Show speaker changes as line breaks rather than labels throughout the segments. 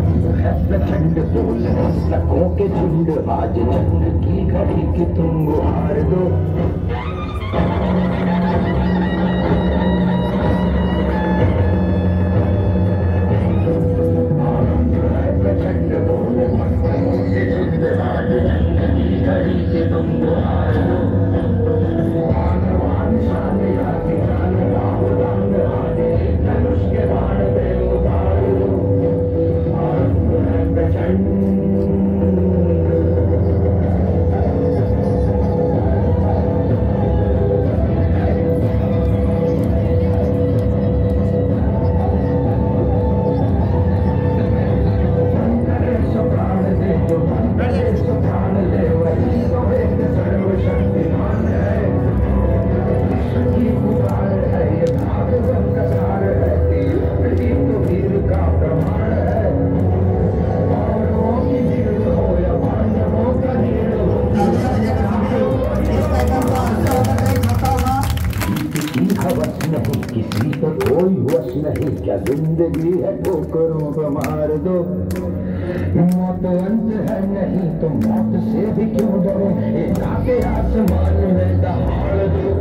प्रचंड बोल सकों के झुंड, आज जंग की घड़ी की तुम गुहार दो। प्रचंड बोल सकों के झुंड, आज जंग की घड़ी की तुम गुहार दो। आनवान शान याति जान राम रंग आदे, धनुष के बाण पे उतार दो। किसी को कोई वश नहीं, क्या जिंदगी है ठोकरों को मार दो। मौत अंत है नहीं तो मौत से भी क्यों डरो, एक आके आसमान में दहाड़ दो।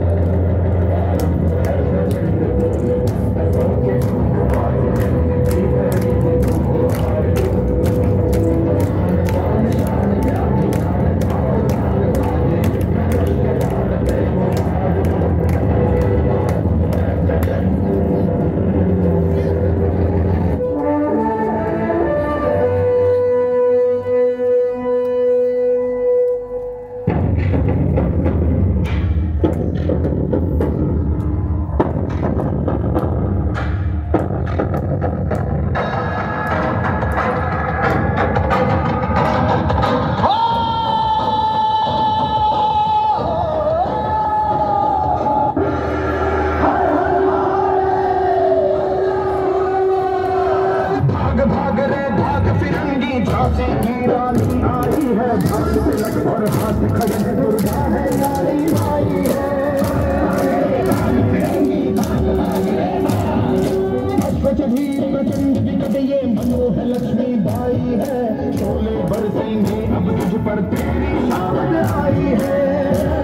और हाथ खड़े दुर्गा है नारी माई है। अश्वच भीर प्रचंड विकट ये मनोहर लक्ष्मी बाई है। शोले बरसेंगे अब तुझ पर तेरी शामत आई है।